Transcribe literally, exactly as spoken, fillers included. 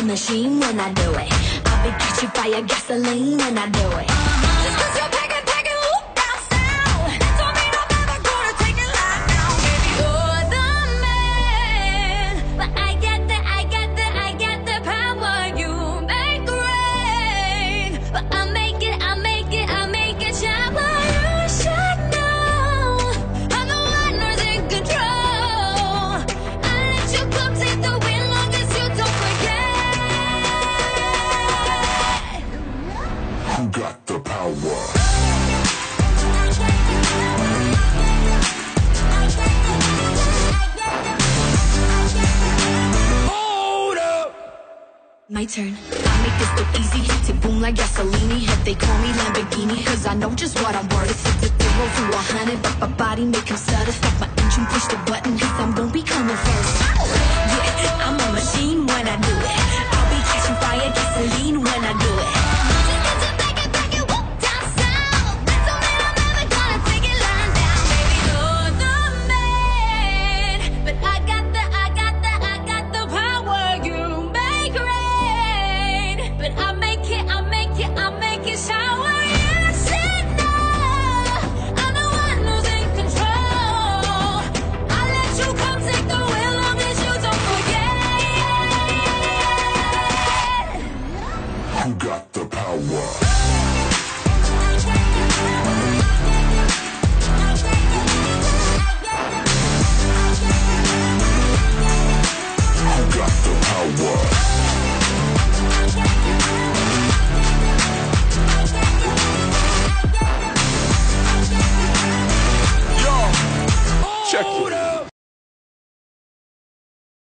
machine when I do it. I'll be catching fire, gasoline when I do it. Just 'cause you're packing, packing, whoop, down south, that don't mean I'm never gonna take it lying down. Baby, you're the man, but I get the, I get the, I get the power. You make rain, but I make it, I make it, I make it shower. You should know, I'm the one who's in control. I let you come take the wheel long as you don't forget. Who got the power? Hold up. My turn. I make this look easy. Tick boom like gasoline. If they call me Lamborghini, cause I know just what I'm worth. It's a zero to a hundred, but my body make him stutter. Stop my engine, push the button, cause I'm gonna be coming first. Yeah, I'm a machine when I do it. I'll be catching fire, gasoline when I do it. Who got the power? Who got the power? Yo, check it.